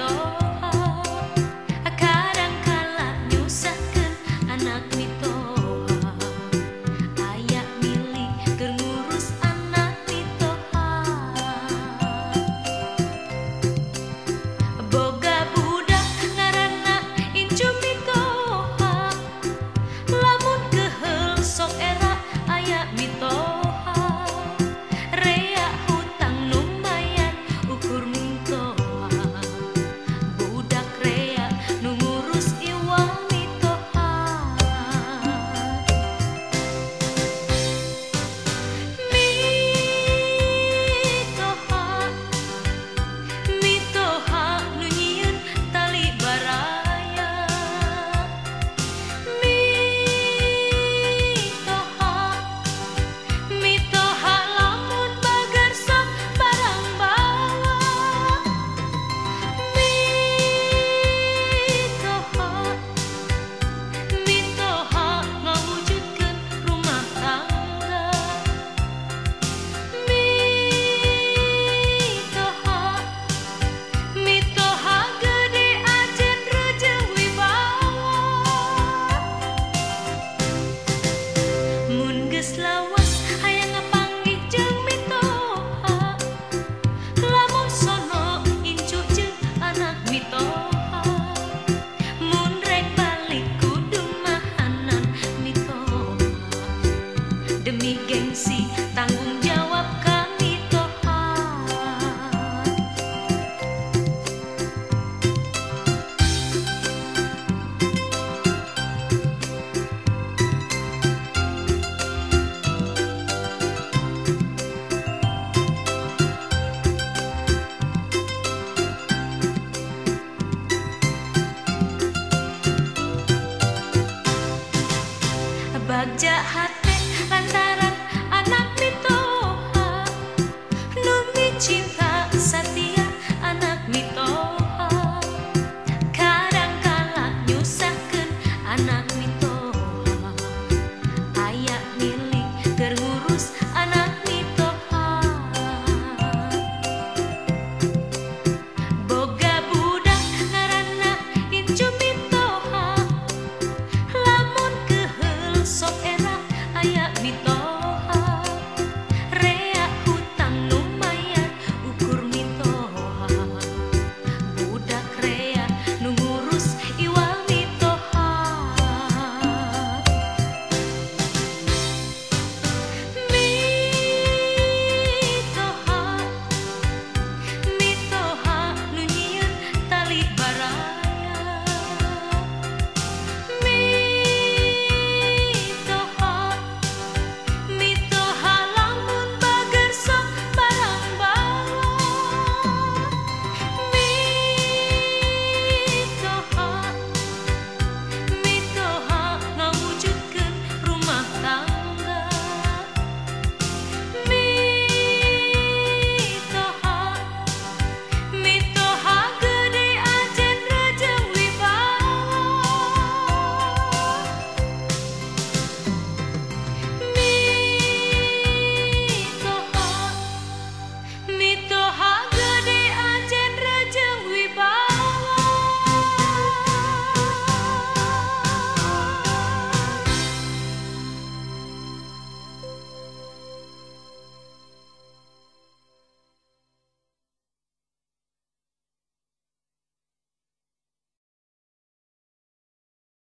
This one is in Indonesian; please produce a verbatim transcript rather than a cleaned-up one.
mitoha kadang kala nyusahkeun anak mitoha aya milih keur ngurus anak mitoha boga budak ngaranna incu mitoha lamun keheul sok era aya mitoha rea hutang lumayan ukur mitoha budak rea nu ngurus iwal mitoha mitoha mitoha nu nyieun tali baraya mitoha mitoha lamun bager sok barang bawa mitoha mitoha ngawujudkeun rumah tangga mitoha mitoha gede ajen rejeung wibawa mun geus lawas hayang ngapanggih jeung mitoha lamun sono incu jeung anak mitoha mun rek balik kudu mahanan mitoha demi gengsi tanggung jawab ka mitoha bagja